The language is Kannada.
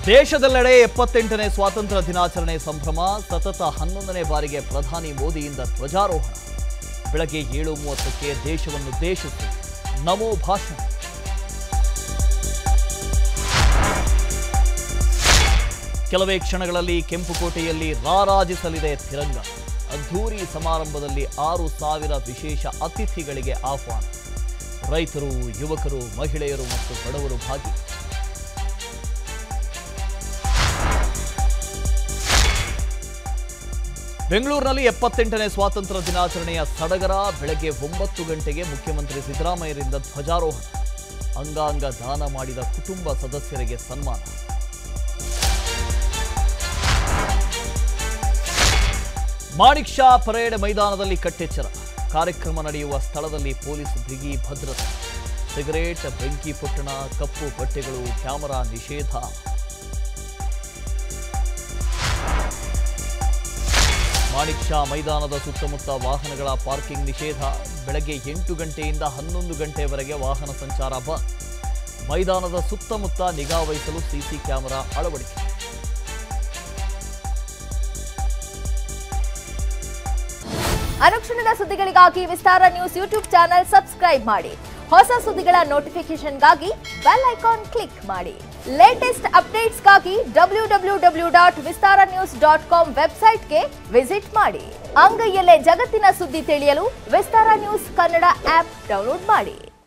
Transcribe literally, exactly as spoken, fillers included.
ದೇಶದೆಲ್ಲೆಡೆ ಎಪ್ಪತ್ತೆಂಟನೇ ಸ್ವಾತಂತ್ರ್ಯ ದಿನಾಚರಣೆ ಸಂಭ್ರಮ. ಸತತ ಹನ್ನೊಂದನೇ ಬಾರಿಗೆ ಪ್ರಧಾನಿ ಮೋದಿಯಿಂದ ಧ್ವಜಾರೋಹಣ. ಬೆಳಗ್ಗೆ ಏಳು ಮೂವತ್ತಕ್ಕೆ ದೇಶವನ್ನುದ್ದೇಶಿಸಿ ನಮೋ ಭಾಷಣ. ಕೆಲವೇ ಕ್ಷಣಗಳಲ್ಲಿ ಕೆಂಪುಕೋಟೆಯಲ್ಲಿ ರಾರಾಜಿಸಲಿದೆ ತಿರಂಗ. ಅದ್ಧೂರಿ ಸಮಾರಂಭದಲ್ಲಿ ಆರು ಸಾವಿರ ವಿಶೇಷ ಅತಿಥಿಗಳಿಗೆ ಆಹ್ವಾನ. ರೈತರು, ಯುವಕರು, ಮಹಿಳೆಯರು ಮತ್ತು ಬಡವರು ಭಾಗಿ. ಬೆಂಗಳೂರಿನಲ್ಲಿ ಎಪ್ಪತ್ತೆಂಟನೇ ಸ್ವಾತಂತ್ರ್ಯ ದಿನಾಚರಣೆಯ ಸಡಗರ. ಬೆಳಗ್ಗೆ ಒಂಬತ್ತು ಗಂಟೆಗೆ ಮುಖ್ಯಮಂತ್ರಿ ಸಿದ್ದರಾಮಯ್ಯರಿಂದ ಧ್ವಜಾರೋಹಣ. ಅಂಗಾಂಗ ದಾನ ಮಾಡಿದ ಕುಟುಂಬ ಸದಸ್ಯರಿಗೆ ಸನ್ಮಾನ. ಮಾಣಿಕ್ ಷಾ ಪರೇಡ್ ಮೈದಾನದಲ್ಲಿ ಕಟ್ಟೆಚ್ಚರ. ಕಾರ್ಯಕ್ರಮ ನಡೆಯುವ ಸ್ಥಳದಲ್ಲಿ ಪೊಲೀಸ್ ಬಿಗಿ ಭದ್ರತೆ. ಸಿಗರೇಟ್, ಬೆಂಕಿ ಪೊಟ್ಟಣ, ಕಪ್ಪು ಬಟ್ಟೆಗಳು, ಕ್ಯಾಮೆರಾ ನಿಷೇಧ. ಮಾಣಿಕ್ ಷಾ ಮೈದಾನದ ಸುತ್ತಮುತ್ತ ವಾಹನಗಳ ಪಾರ್ಕಿಂಗ್ ನಿಷೇಧ. ಬೆಳಗ್ಗೆ ಎಂಟು ಗಂಟೆಯಿಂದ ಹನ್ನೊಂದು ಗಂಟೆವರೆಗೆ ವಾಹನ ಸಂಚಾರ ಬಂದ್. ಮೈದಾನದ ಸುತ್ತಮುತ್ತ ನಿಗಾ ವಹಿಸಲು ಸಿಸಿ ಕ್ಯಾಮೆರಾ ಅಳವಡಿಕೆ. ಅನುಕ್ಷಣದ ಸುದ್ದಿಗಳಿಗಾಗಿ Vistara news YouTube channel subscribe ಮಾಡಿ. ಹೊಸ ಸುದ್ದಿಗಳ ನೋಟಿಫಿಕೇಶನ್ಗಾಗಿ ಬೆಲ್ ಐಕಾನ್ ಕ್ಲಿಕ್ ಮಾಡಿ. ಲೇಟೆಸ್ಟ್ ಅಪ್ಡೇಟ್ಸ್ಗಾಗಿ W W W dot Vistara news dot com ವೆಬ್ಸೈಟ್ಗೆ ವಿಸಿಟ್ ಮಾಡಿ. ಅಂಗೈಯಲ್ಲೇ ಜಗತ್ತಿನ ಸುದ್ದಿ ತಿಳಿಯಲು Vistara news Kannada app download ಮಾಡಿ.